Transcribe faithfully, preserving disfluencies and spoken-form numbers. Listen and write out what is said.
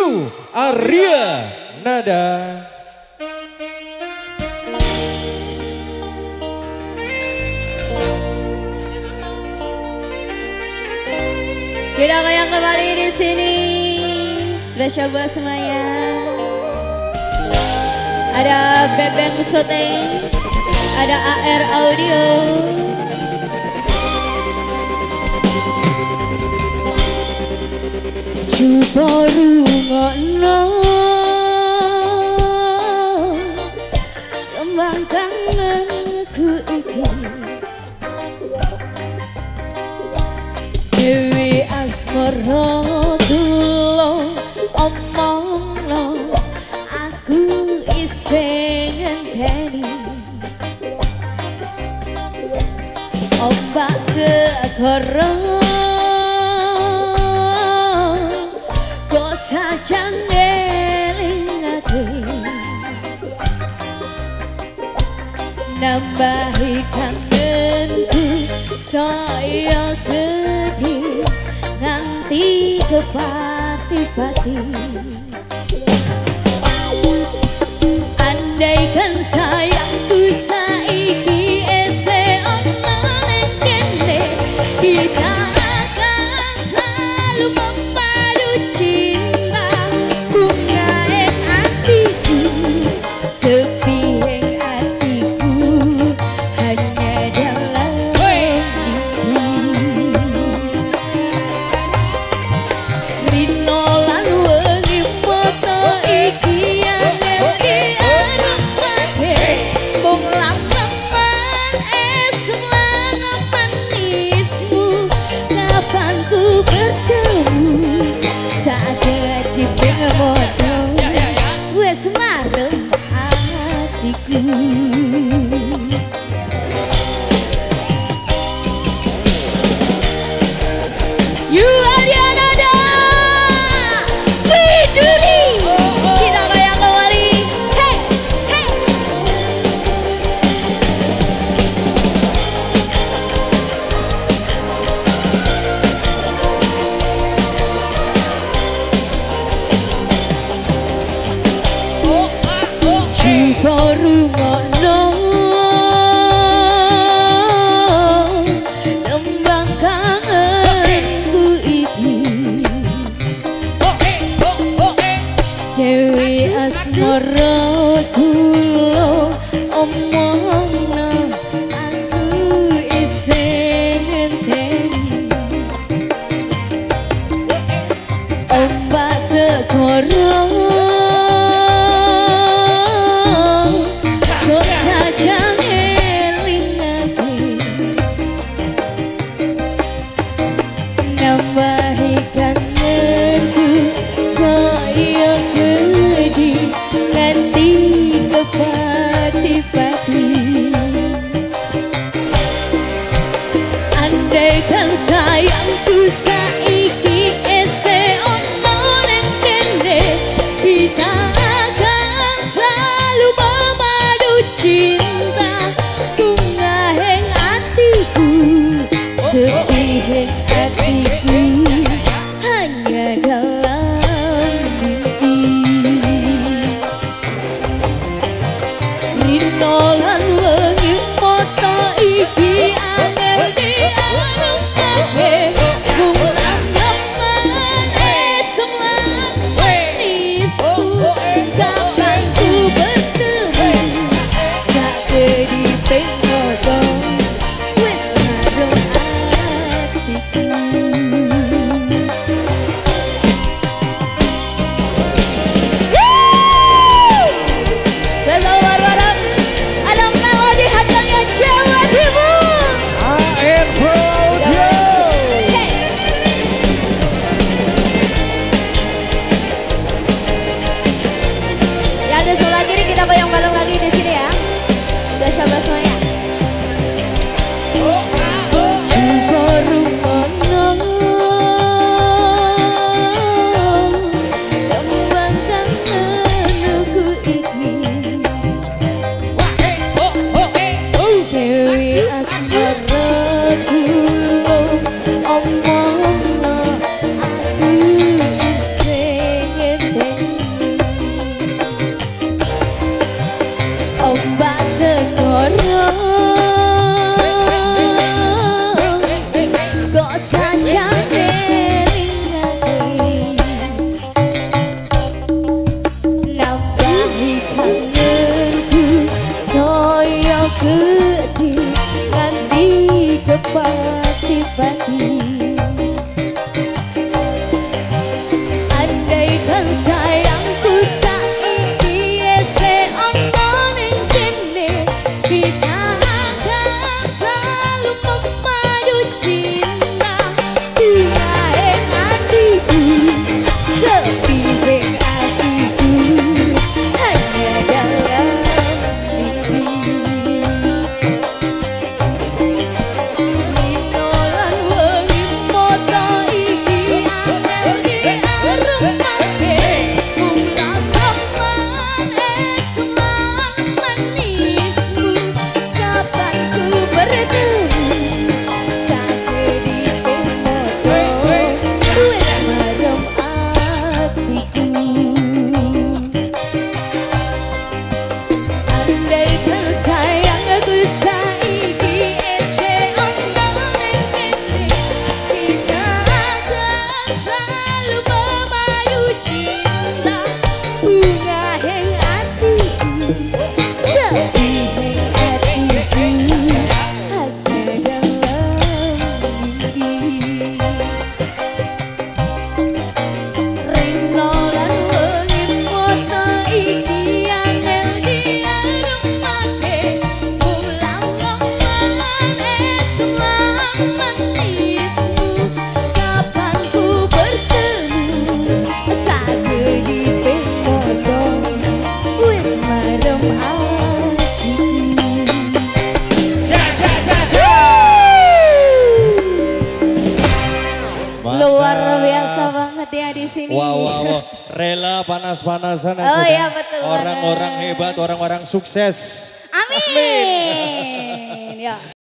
Wisnu Arya Nada. Kita goyang kembali di sini, spesial buat semuanya. Ada Bebeng Soteng, ada A R Audio. Coba rungokno kembang kangenku iki. Dewi asmara tulo omongno aku isih ngenteni. Ombak segara kok saja ngelingake, nambahi kangenku saya gede nganti ke pati-pati. Andaikan sayangku saiki ese ono ning kene, kita akan selalu memadu cinta. Bungae atiku sepi ing atiku hanya dalam mimpi. Rino lan wengi foto iki baru ngono tembang kangenku iki. Dewi asmara tulo omongno aku isih ngenteni. Ombak segara sayangku saiki ese ono ning kene, Luar biasa banget ya di sini. Wow, wow, wow. Rela panas-panasan. Oh iya betul. Orang-orang hebat, orang-orang sukses. Amin. Ya.